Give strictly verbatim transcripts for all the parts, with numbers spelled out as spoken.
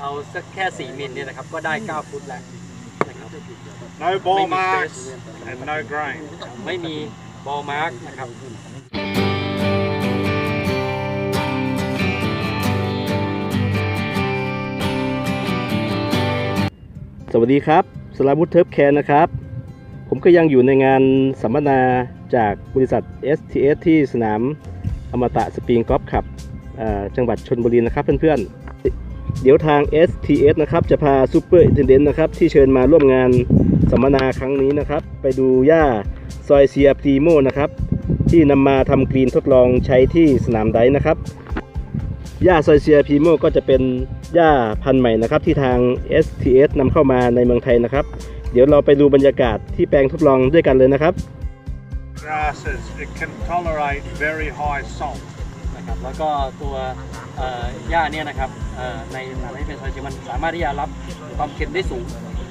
เอาสักแค่สี่มิลเนี่ยนะครับก็ได้เก้าฟุตแล้วนะครับ No ball marks and no grain ไม่มีบอลมาร์กนะครับสวัสดีครับสราวุฒิเทิร์ฟแคนนะครับผมก็ยังอยู่ในงานสัมมนาจากบริษัท เอส ที เอส ที่สนามอมตะสปริงกอล์ฟคลับจังหวัดชลบุรีนะครับเพื่อนๆเดี๋ยวทาง เอส ที เอส นะครับจะพาซูเปอร์อินเทนเดนต์นะครับที่เชิญมาร่วมงานสัมมนาครั้งนี้นะครับไปดูหญ้าซอยเซียพรีโมนะครับที่นำมาทำกรีนทดลองใช้ที่สนามไดฟ์นะครับหญ้าซอยเซียพรีโมก็จะเป็นหญ้าพันธุ์ใหม่นะครับที่ทาง เอส ที เอส นำเข้ามาในเมืองไทยนะครับเดี๋ยวเราไปดูบรรยากาศที่แปลงทดลองด้วยกันเลยนะครับ grasses it can tolerate very high salt นะครับแล้วก็ตัวหญ้าเนี่ยนะครับในสถานที่เป็นซอยเซียมันสามารถที่จะรับความเค็มได้สูง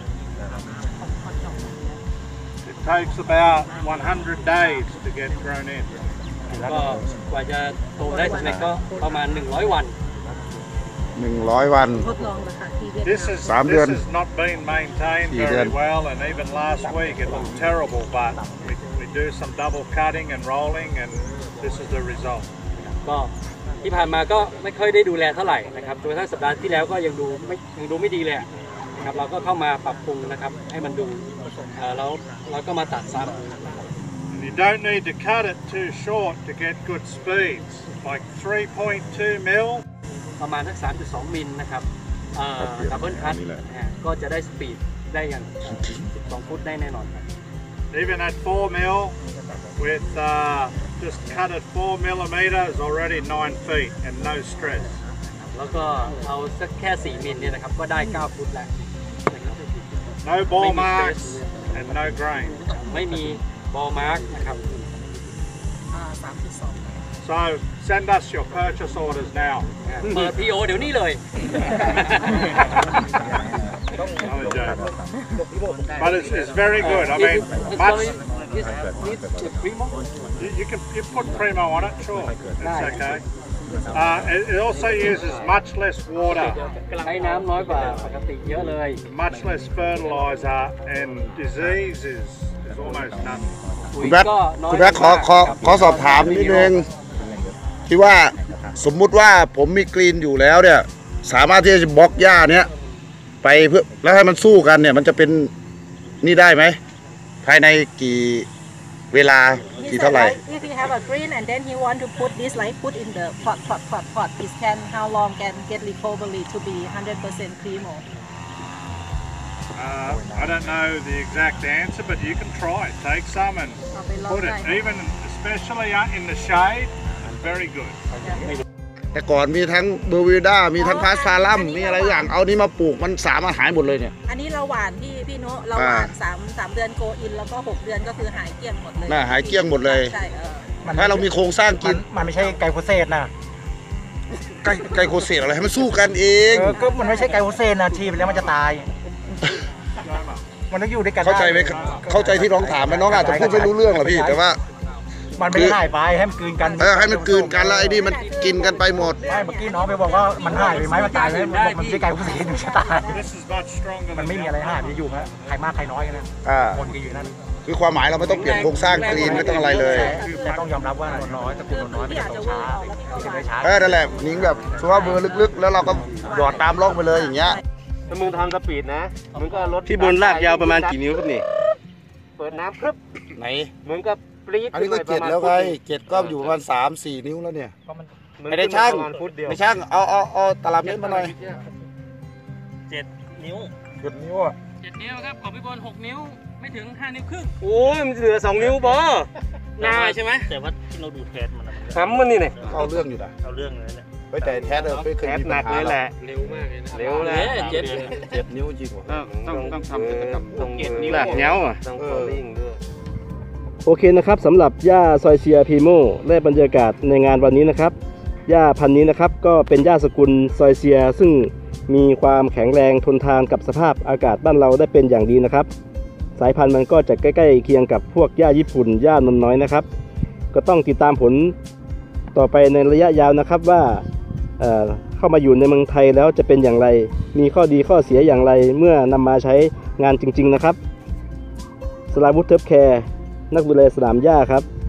It takes about one hundred days to get grown in ก็กว่าจะโตได้สำเร็จก็ประมาณหนึ่งร้อยวันหนึ่งร้อยวัน This is this has not been maintained very well and even last week it looked terrible but we, we do some double cutting and rolling and this is the result ก็ที่ผ่านมาก็ไม่ค่อยได้ดูแลเท่าไหร่นะครับจนกระทั่งสัปดาห์ที่แล้วก็ยังดูไม่ยังดูไม่ดีเลยนะครับเราก็เข้ามาปรับปรุงนะครับให้มันดูแล้วเราก็มาตัดซ้ำ You don't need to cut it too short to get good speeds like three point two mil ประมาณสัก สามจุดสอง มิลนะครับดับเบิลคัทก็จะได้สปีดได้อย่างสิบสองฟุตได้แน่นอนครับ Even at four mil with uh, just cut at four millimeters already nine feet and no stress แล้วก็เอาสักแค่สี่มิลเนี่ยนะครับก็ได้เก้าฟุตแล้ว No ball marks and no grain ไม่มีบอลมาร์กนะครับ So send us your purchase orders now เปิด พี โอ เดี๋ยวนี้เลย But it's, it's very good. I mean, much. You, you can you put Primo on it, sure. It's okay. Uh, it, it also uses much less water. ใช้น้ำน้อยกว่าปกติเยอะเลย Much less fertilizer and disease is is almost none. คุณแบ๊กคุณแบ๊กขอขอขอสอบถามนิดนึงที่ว่าสมมุติว่าผมมีกรีนอยู่แล้วเนี่ยสามารถที่จะบล็อกหญ้าเนี้ยไปเพื่อแล้วให้มันสู้กันเนี่ยมันจะเป็นนี่ได้ไหมภายในกี่เวลากี่เท่าไหร่ If you have a green and then you want to put this like put in the pot pot pot pot this can how long can get recovery to be one hundred percent primo Uh, I don't know the exact answer, but you can try. Take some and put it, even especially in the shade. Very good. แต่ก่อนมีทั้งเบอร์วิด้ามีทั้งพาสซาลัมมีอะไรอย่างเอานี้มาปลูกมันสามารถหายหมดเลยเนี่ยอันนี้เราหว่านพี่พี่โนเราหว่านสามสามเดือนโกอินแล้วก็หกเดือนก็คือหายเกลี้ยงหมดเลยน่าหายเกลี้ยงหมดเลยใช่เออถ้าเรามีโครงสร้างกินมันไม่ใช่ไกโคเซตนะไกไกโคเซตอะไรให้มันสู้กันเองเออก็มันไม่ใช่ไกโคเซตนะทีไปแล้วมันจะตายมันต้องอยู่ด้วยกันเข้าใจไหมเข้าใจที่น้องถามไหมน้องอาจจะพูดไม่รู้เรื่องหรอพี่แต่ว่ามันไม่ได้หายไปให้มันกลืนกันเออให้มันกลืนกันแล้วไอ้นี่มันกินกันไปหมดไม่เมื่อกี้น้องไปบอกว่ามันหายไปไหมมันตายไหมมันไม่ใช่ไกโคเซตมันจะตายมันไม่มีอะไรหายมันอยู่ฮะใครมากใครน้อยกันนะคนก็อยู่นั่นคือความหมายเราไม่ต้องเปลี่ยนโครงสร้างกรีนไม่ต้องอะไรเลยแต่ต้องยอมรับว่านนน้อยตระกูลนนน้อยมันจะต้องช้าจะไม่ช้าเออนั่นแหละนิ้งแบบชัวร์เบอร์ลึกๆแล้วเราก็หยอดตามร่องไปเลยอย่างเงี้ยถ้ามึงทำสปีดนะมึงก็ลดที่บนลากยาวประมาณกี่นิ้วครับนี่เปิดน้ำครึบไหนมึงก็ปรี๊ดอันนี้ก็เจ็ดแล้วไงเจ็ดก็อยู่ประมาณสามสี่นิ้วแล้วเนี่ยไม่ได้ช่างไม่ช่างเอาเอาเอาตลับเมตรมาหน่อยเจ็ดนิ้วเจ็ดนิ้วอ่ะเจ็ดนิ้วครับของพี่บอลหกนิ้วไม่ถึงห้านิ้วครึ่งโอ้ยมันเหลือสองนิ้วบอน่าใช่ไหมแต่ว่าที่เราดูเทสมันทำมันนี่เนี่ยเอาเรื่องอยู่นะเอาเรื่องเลยแหละไปแต่แทสเออไม่เคยมีปัญหาเลยแหละเร็วมากเลยนะเร็วเลยเจ็ดเจ็ดนิ้วจริงต้องต้องทำกิจกรรมต้องเจ็ดนิ้วหลักเงี้ยวอ่ะต้องโคลิ่งด้วยโอเคนะครับสำหรับหญ้าซอยเซียพรีโมและบรรยากาศในงานวันนี้นะครับหญ้าพันธุ์นี้นะครับก็เป็นหญ้าสกุลซอยเซียซึ่งมีความแข็งแรงทนทานกับสภาพอากาศบ้านเราได้เป็นอย่างดีนะครับสายพันธุ์มันก็จะใกล้ๆเคียงกับพวกหญ้าญี่ปุ่นหญ้านมน้อยนะครับก็ต้องติดตามผลต่อไปในระยะยาวนะครับว่าเข้ามาอยู่ในเมืองไทยแล้วจะเป็นอย่างไรมีข้อดีข้อเสียอย่างไรเมื่อนำมาใช้งานจริงๆนะครับสราวุธเทิร์ฟแคร์นักดูแลสนามหญ้าครับ